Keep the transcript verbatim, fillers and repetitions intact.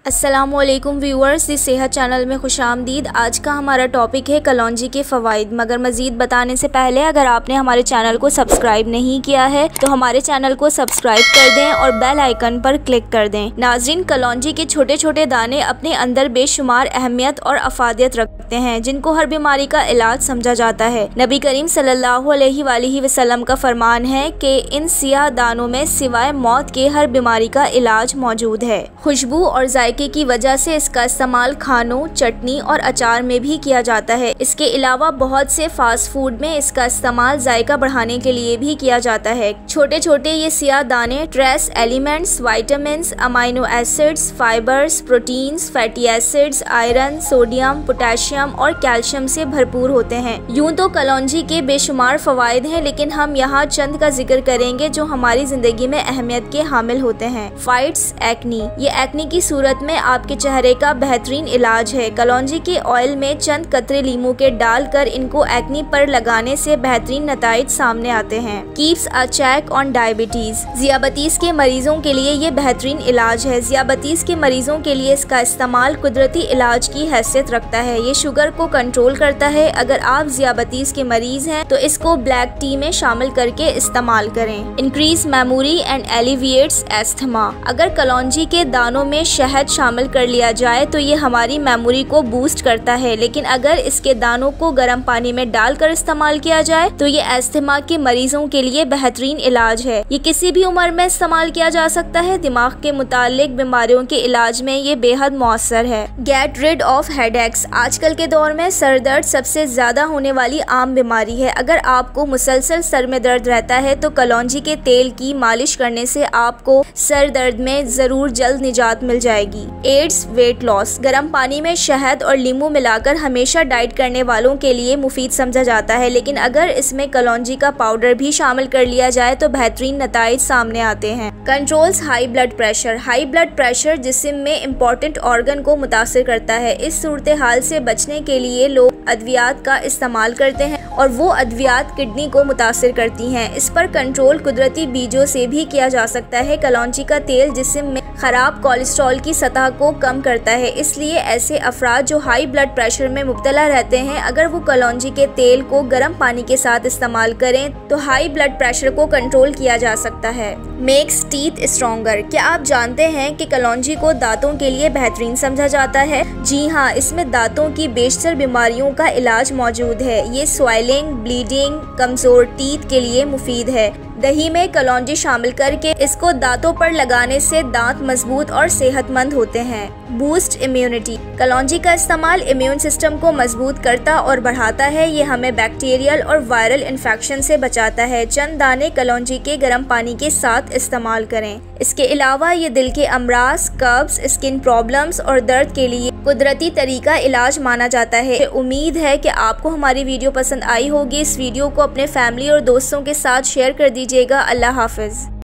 अस्सलामुअलैकुम व्यूअर्स, इस सेहत चैनल में खुशामदीद। आज का हमारा टॉपिक है कलौंजी के फ़वाइद। मगर मज़ीद बताने से पहले अगर आपने हमारे चैनल को सब्सक्राइब नहीं किया है तो हमारे चैनल को सब्सक्राइब कर दें और बेल आइकन पर क्लिक कर दें। नाज़रीन, कलौंजी के छोटे छोटे दाने अपने अंदर बेशुमार अहमियत और अफादियत रखते हैं, जिनको हर बीमारी का इलाज समझा जाता है। नबी करीम सल्लल्लाहु अलैहि वसल्लम का फरमान है कि इन सियाह दानों में सिवाय मौत के हर बीमारी का इलाज मौजूद है। खुशबू और जायके की वजह से इसका इस्तेमाल खानों, चटनी और अचार में भी किया जाता है। इसके अलावा बहुत से फास्ट फूड में इसका इस्तेमाल जायका बढ़ाने के लिए भी किया जाता है। छोटे छोटे ये सियाह दाने trace elements, vitamins, amino acids, fibres, proteins, fatty acids, iron, sodium, potassium और कैल्शियम से भरपूर होते हैं। यूं तो कलौंजी के बेशुमार फवाइद हैं, लेकिन हम यहाँ चंद का जिक्र करेंगे जो हमारी जिंदगी में अहमियत के हामिल होते हैं। फाइट्स एक्नी, ये एक्नी की सूरत में आपके चेहरे का बेहतरीन इलाज है। कलौंजी के ऑयल में चंद कतरे लीमू के डालकर इनको एक्नी पर लगाने से बेहतरीन नताइज सामने आते हैं। Keeps a check on diabetes, ज़ियाबतीस के मरीजों के लिए ये बेहतरीन इलाज है। ज़ियाबतीस के मरीजों के लिए इसका इस्तेमाल कुदरती इलाज की हैसियत रखता है। ये शुगर को कंट्रोल करता है। अगर आप ज़ियाबतीस के मरीज हैं तो इसको ब्लैक टी में शामिल करके इस्तेमाल करें। Increase memory and alleviates asthma, अगर कलौंजी के दानों में शहद शामिल कर लिया जाए तो ये हमारी मेमोरी को बूस्ट करता है, लेकिन अगर इसके दानों को गर्म पानी में डालकर इस्तेमाल किया जाए तो ये एस्थमा के मरीजों के लिए बेहतरीन इलाज है। ये किसी भी उम्र में इस्तेमाल किया जा सकता है। दिमाग के मुतालिक बीमारियों के इलाज में ये बेहद मौसर है। गेट रिड ऑफ हेडेक्स, आजकल के दौर में सर दर्द सबसे ज्यादा होने वाली आम बीमारी है। अगर आपको मुसलसल सर में दर्द रहता है तो कलौंजी के तेल की मालिश करने से आपको सर दर्द में जरूर जल्द निजात मिल जाएगी। एड्स वेट लॉस, गर्म पानी में शहद और नींबू मिलाकर हमेशा डाइट करने वालों के लिए मुफीद समझा जाता है, लेकिन अगर इसमें कलौंजी का पाउडर भी शामिल कर लिया जाए तो बेहतरीन नताइज सामने आते हैं। Controls high blood pressure, high blood pressure जिस्म में इम्पोर्टेंट ऑर्गन को मुतासिर करता है। इस सूरत हाल से बचने के लिए लोग अद्वियात का इस्तेमाल करते हैं और वो अद्वियात किडनी को मुतासिर करती हैं। इस पर कंट्रोल कुदरती बीजों से भी किया जा सकता है। कलौंजी का तेल जिस्म में खराब कोलेस्ट्रॉल की सतह को कम करता है, इसलिए ऐसे अफराद जो हाई ब्लड प्रेशर में मुब्तला रहते हैं, अगर वो कलौंजी के तेल को गर्म पानी के साथ इस्तेमाल करें तो हाई ब्लड प्रेशर को कंट्रोल किया जा सकता है। मेक्स टीथ स्ट्रॉन्गर, क्या आप जानते हैं कि कलौंजी को दांतों के लिए बेहतरीन समझा जाता है? जी हाँ, इसमें दांतों की बेशतर बीमारियों का इलाज मौजूद है। ये स्वेलिंग, ब्लीडिंग, कमजोर टीथ के लिए मुफीद है। दही में कलौंजी शामिल करके इसको दांतों पर लगाने से दांत मजबूत और सेहतमंद होते हैं। बूस्ट इम्यूनिटी, कलौंजी का इस्तेमाल इम्यून सिस्टम को मजबूत करता और बढ़ाता है। ये हमें बैक्टीरियल और वायरल इन्फेक्शन से बचाता है। चंद दाने कलौंजी के गर्म पानी के साथ इस्तेमाल करें। इसके अलावा ये दिल के अमराज, कब्ज, स्किन प्रॉब्लम्स और दर्द के लिए कुदरती तरीका इलाज माना जाता है। उम्मीद है कि आपको हमारी वीडियो पसंद आई होगी। इस वीडियो को अपने फैमिली और दोस्तों के साथ शेयर कर दीजिएगा। अल्लाह हाफिज।